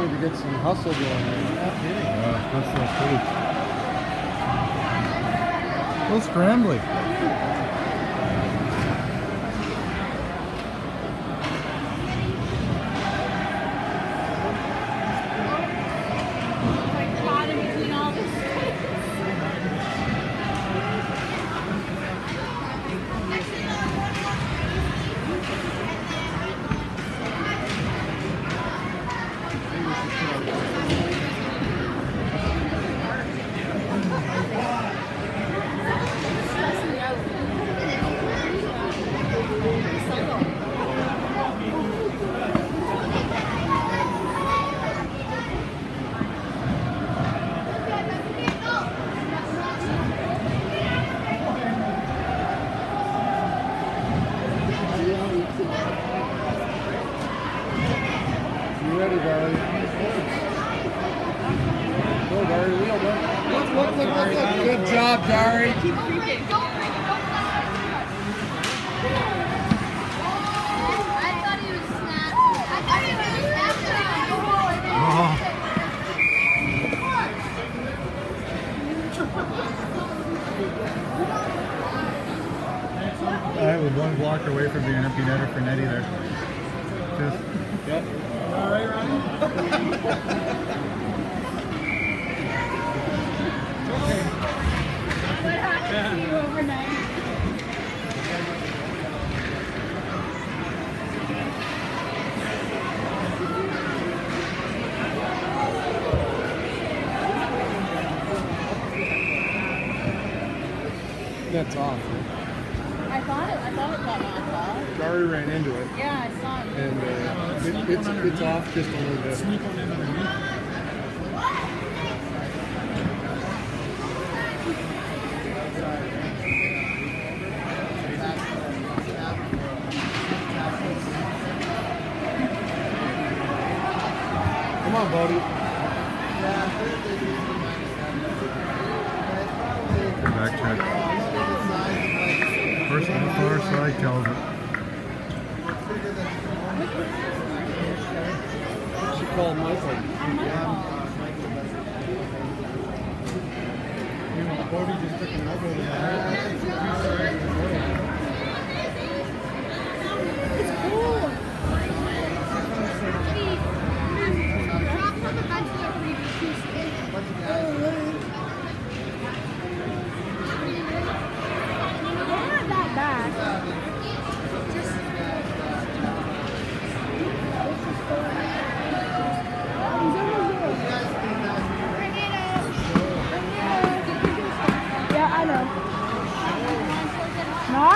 need to get some hustle going there. Not kidding. That's so cool. A little scrambly. You ready, Dari? Go, Dari. Wheel, go. Look. Good job, Dari. Keep creeping. Don't creep. I thought he was snapped. I was one block away from being an empty netter for Nettie there. Just. Yep. All right, Ryan. What happened to you overnight? That's off. I thought it got knocked off. Dari ran into it. Yeah, I saw him. And it's off just a little bit. Sneak one in underneath. Come on, buddy. Back check. First on the far side tells it. She called Michael. You know, Bodie just took an elbow to the head. It's cool. Drop from the bench to the previous not that bad. Yeah, I know. Not?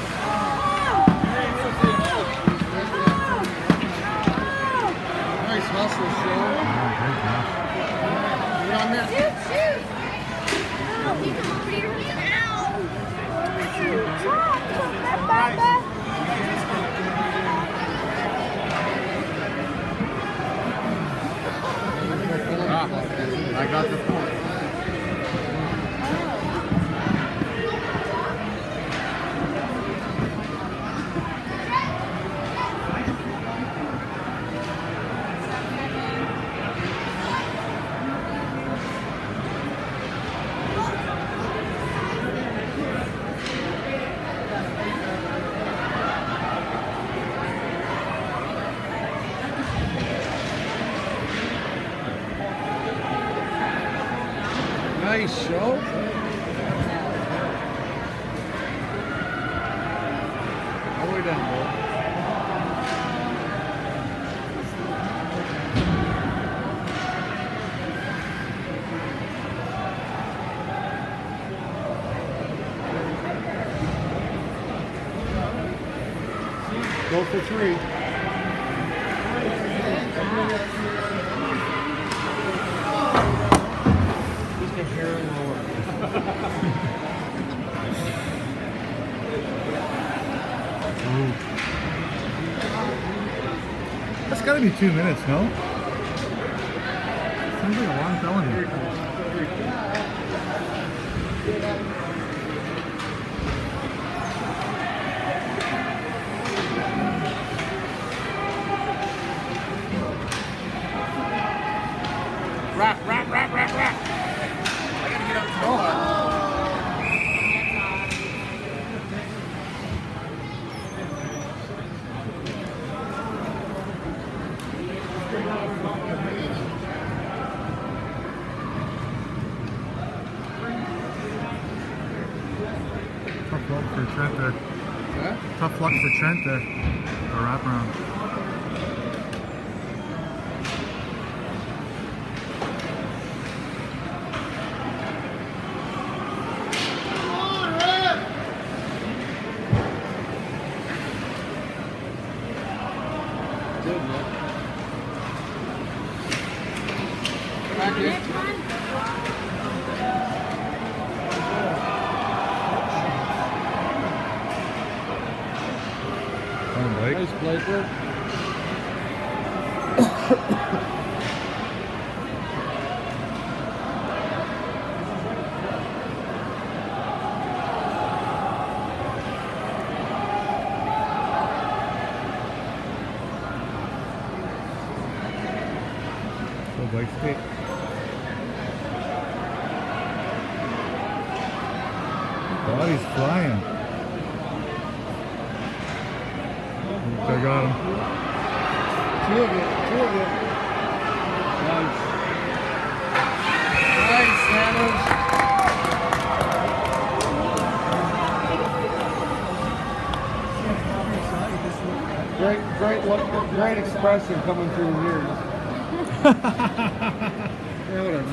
Nice hustle, Sean. Get on there. Shoot! Ow! He can read her. I got the point. Nice show. All the way down, boy. Go for three. Just a hair lower. That's gotta be 2 minutes, no? Seems like a long felony. Wrap. I gotta get up to the Tough luck for Trent there. Huh? Tough luck for Trent there. A wraparound. Nice play, bro. Go Blake skate. Body's flying. I got him. Two of it. Nice. Nice, Sanders. Great expression coming through here. Yeah, whatever.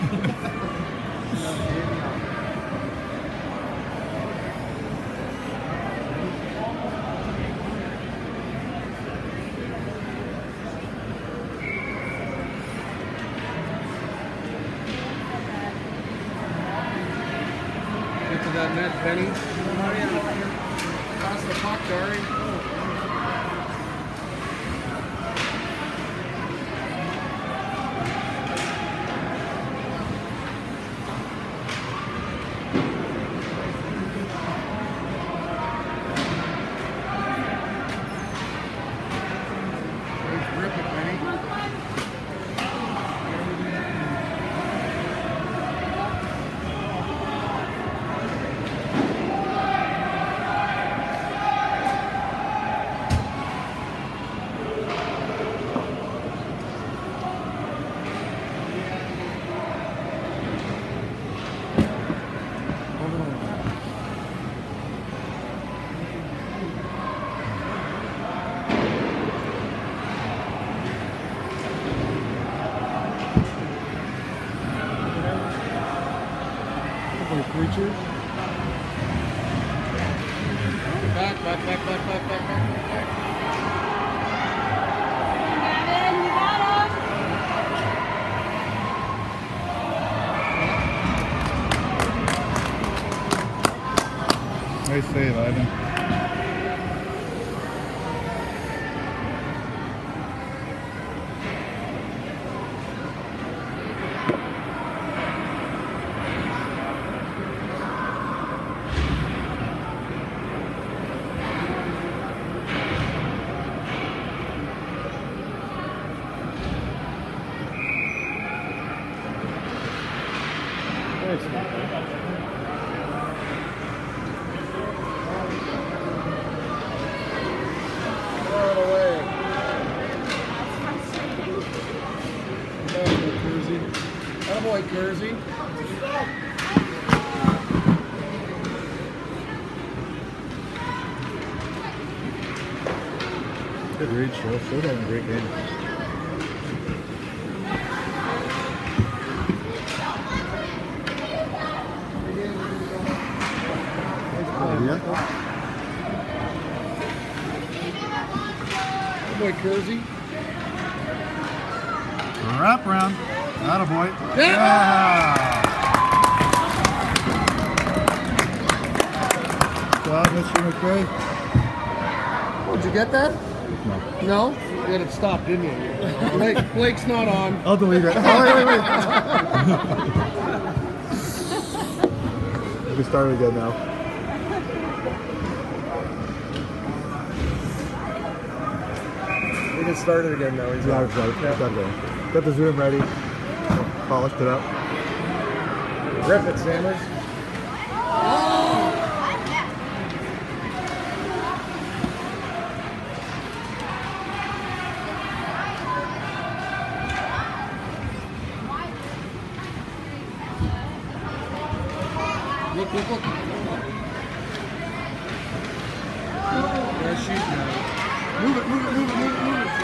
Get to that net, Benny. Pass the puck, Dari. Rip it, Benny. Creature. Back. Nice save, Ivan. Attaboy, Kersey. Good read, Show. Show's having a great game. Attaboy, Kersey. Wrap round. Attaboy. Yeah! Good job, Mr. McRae. Oh, did you get that? No. No? You had it stopped, didn't you? Blake's not on. I'll delete it. Oh, wait. We can start it again now. We can start it again now. He's Yeah, on. it's right. Got the Zoom ready. polished it up. Rip it, Sammers. Look, look, look. There she's now. Move it, move it, move it, move it, move it.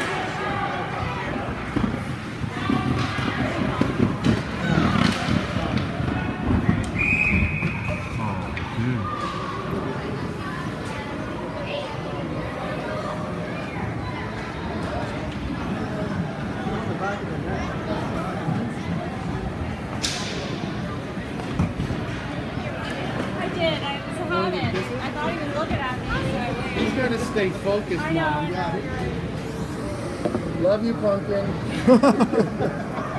I thought he was looking at me, so I waited. He's got to stay focused, I know. Mom. Love you, Pumpkin.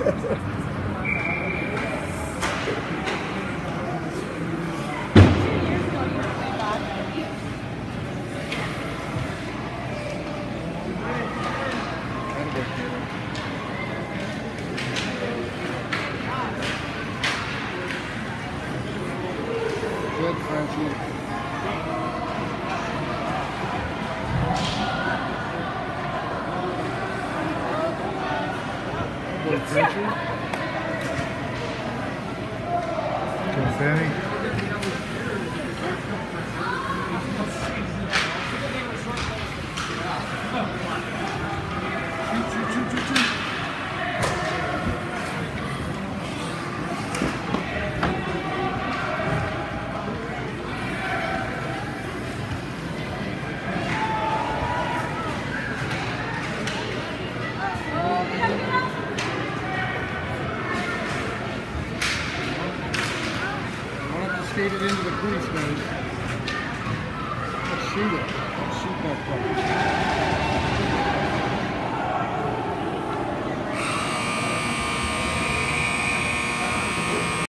Good, Frenchie. Good, Frenchie. Good, Sammy. Shoot, shoot, shoot, shoot, shoot. Skate it into the crease, guys. Let's shoot it. Let's shoot that puppy.